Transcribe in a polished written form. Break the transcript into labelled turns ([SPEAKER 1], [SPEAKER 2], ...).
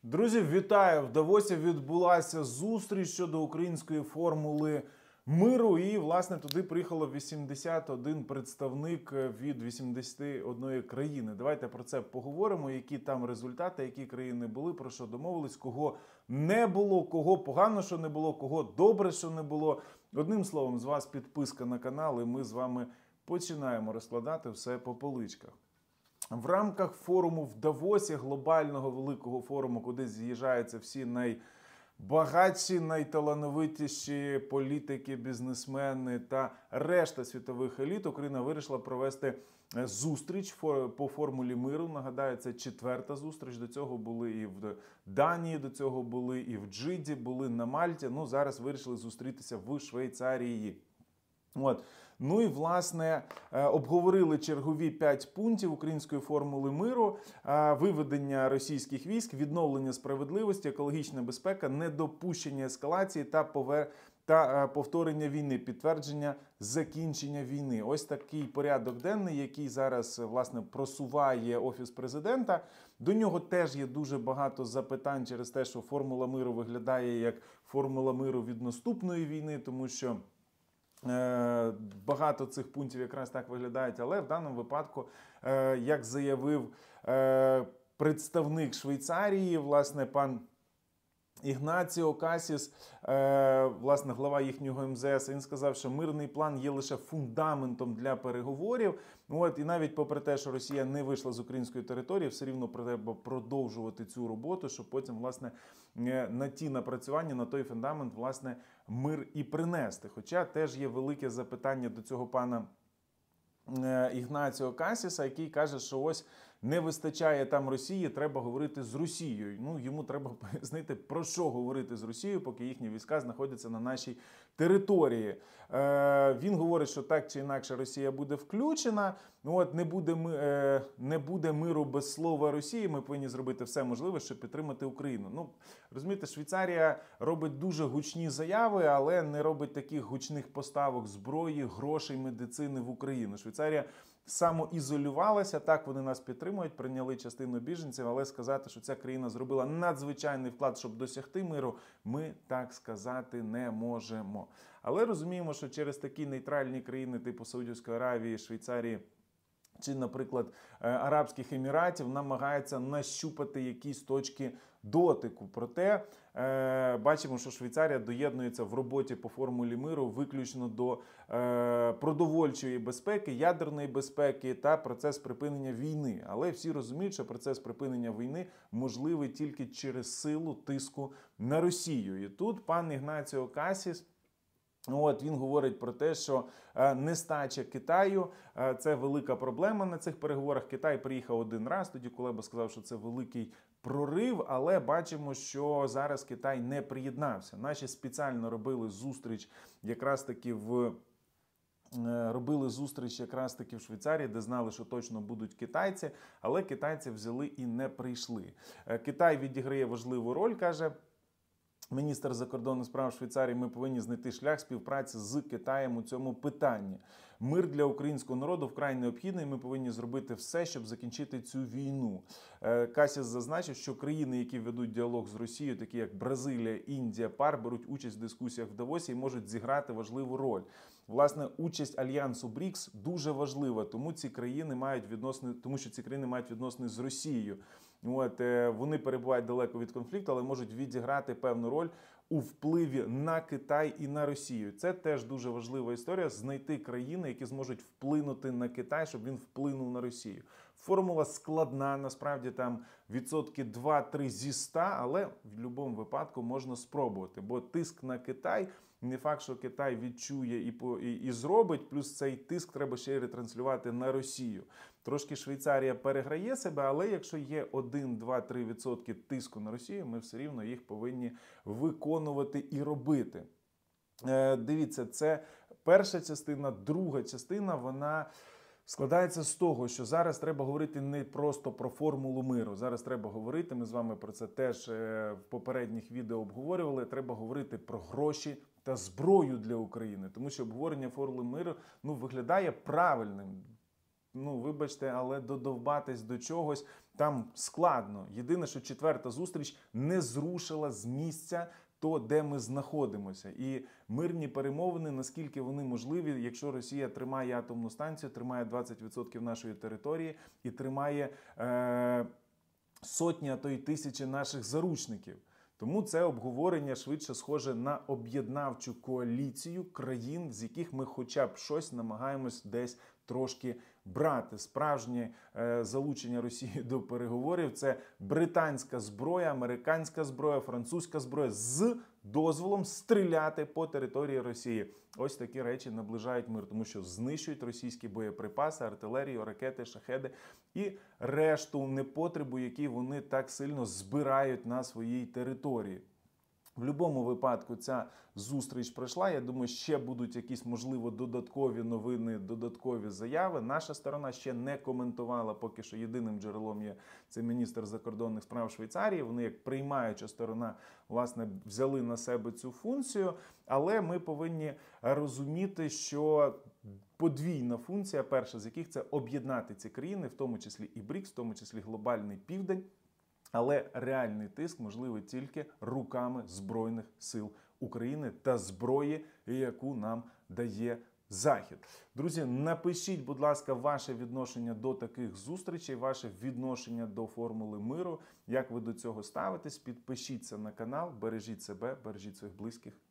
[SPEAKER 1] Друзі, вітаю! В Давосі відбулася зустріч щодо української формули миру. І, власне, туди приїхало 81 представник від 81 країни. Давайте про це поговоримо, які там результати, які країни були, про що домовились, кого не було, кого погано, що не було, кого добре, що не було. Одним словом, з вас підписка на канал, і ми з вами починаємо розкладати все по поличках. В рамках форуму в Давосі, глобального великого форуму, куди з'їжджаються всі найбагатші, найталановитіші політики, бізнесмени та решта світових еліт, Україна вирішила провести зустріч по формулі миру. Нагадаю, це 4-та зустріч. До цього були і в Данії, до цього були і в Джиді, були на Мальті. Ну, зараз вирішили зустрітися в Швейцарії. Ну і, власне, обговорили чергові 5 пунктів української формули миру: виведення російських військ, відновлення справедливості, екологічна безпека, недопущення ескалації та повторення війни, підтвердження закінчення війни. Ось такий порядок денний, який зараз, власне, просуває Офіс Президента. До нього теж є дуже багато запитань через те, що формула миру виглядає як формула миру від наступної війни, тому що багато цих пунктів якраз так виглядають, але в даному випадку, як заявив представник Швейцарії, власне, пан Ігнаціо Касіс, власне, глава їхнього МЗС, він сказав, що мирний план є лише фундаментом для переговорів. І навіть попри те, що Росія не вийшла з української території, все рівно треба продовжувати цю роботу, щоб потім, власне, на ті напрацювання, на той фундамент, власне, мир і принести. Хоча теж є велике запитання до цього пана Ігнаціо Касіса, який каже, що ось не вистачає там Росії, треба говорити з Росією. Ну, йому треба пояснити, про що говорити з Росією, поки їхні війська знаходяться на нашій території. Він говорить, що так чи інакше Росія буде включена. Не буде миру без слова Росії, ми повинні зробити все можливе, щоб підтримати Україну. Ну, розумієте, Швейцарія робить дуже гучні заяви, але не робить таких гучних поставок зброї, грошей, медицини в Україну. Швейцарія самоізолювалася, так, вони нас підтримують, прийняли частину біженців, але сказати, що ця країна зробила надзвичайний вклад, щоб досягти миру, ми так сказати не можемо. Але розуміємо, що через такі нейтральні країни типу Саудівської Аравії, Швейцарії чи, наприклад, Арабських Еміратів намагаються нащупати якісь точки дотику. Проте бачимо, що Швейцарія доєднується в роботі по формулі миру виключно до продовольчої безпеки, ядерної безпеки та процес припинення війни. Але всі розуміють, що процес припинення війни можливий тільки через силу тиску на Росію. І тут пан Ігнаціо Касіс, він говорить про те, що нестача Китаю – це велика проблема на цих переговорах. Китай приїхав один раз, тоді Кулеба сказав, що це великий прорив, але бачимо, що зараз Китай не приєднався. Наші спеціально робили зустріч якраз таки в Швейцарії, де знали, що точно будуть китайці, але китайці взяли і не прийшли. Китай відіграє важливу роль, каже міністр закордонних справ Швейцарії, ми повинні знайти шлях співпраці з Китаєм у цьому питанні. Мир для українського народу вкрай необхідний, ми повинні зробити все, щоб закінчити цю війну. Касіс зазначив, що країни, які ведуть діалог з Росією, такі як Бразилія, Індія, ПАР, беруть участь в дискусіях в Давосі і можуть зіграти важливу роль. Власне, участь Альянсу БРІКС дуже важлива, тому що ці країни мають відносини з Росією. Вони перебувають далеко від конфлікту, але можуть відіграти певну роль у впливі на Китай і на Росію. Це теж дуже важлива історія – знайти країни, які зможуть вплинути на Китай, щоб він вплинув на Росію. Формула складна, насправді там 2-3% зі 100, але в будь-якому випадку можна спробувати, бо тиск на Китай – не факт, що Китай відчує і зробить, плюс цей тиск треба ще й ретранслювати на Росію. Трошки Швейцарія переграє себе, але якщо є 1-2-3% тиску на Росію, ми все рівно їх повинні виконувати і робити. Дивіться, це перша частина. Друга частина, вона складається з того, що зараз треба говорити не просто про формулу миру. Зараз треба говорити, ми з вами про це теж в попередніх відео обговорювали, треба говорити про гроші та зброю для України. Тому що обговорення формули миру виглядає правильним. Вибачте, але додовбатись до чогось там складно. Єдине, що четверта зустріч не зрушила з місця то, де ми знаходимося. І мирні перемовини, наскільки вони можливі, якщо Росія тримає атомну станцію, тримає 20% нашої території і тримає сотні, а то й тисячі наших заручників. Тому це обговорення швидше схоже на об'єднавчу коаліцію країн, з яких ми хоча б щось намагаємось десь трошки брати. Справжнє залучення Росії до переговорів – це британська зброя, американська зброя, французька зброя з дозволом стріляти по території Росії. Ось такі речі наближають мир, тому що знищують російські боєприпаси, артилерію, ракети, шахеди і решту непотребу, які вони так сильно збирають на своїй території. В будь-якому випадку ця зустріч пройшла. Я думаю, ще будуть якісь, можливо, додаткові новини, додаткові заяви. Наша сторона ще не коментувала, поки що єдиним джерелом є це міністр закордонних справ Швейцарії. Вони, як приймаюча сторона, власне, взяли на себе цю функцію. Але ми повинні розуміти, що подвійна функція, перша з яких – це об'єднати ці країни, в тому числі і БРІКС, в тому числі глобальний південь. Але реальний тиск можливий тільки руками Збройних сил України та зброї, яку нам дає Захід. Друзі, напишіть, будь ласка, ваше відношення до таких зустрічей, ваше відношення до формули миру, як ви до цього ставитесь. Підпишіться на канал, бережіть себе, бережіть своїх близьких.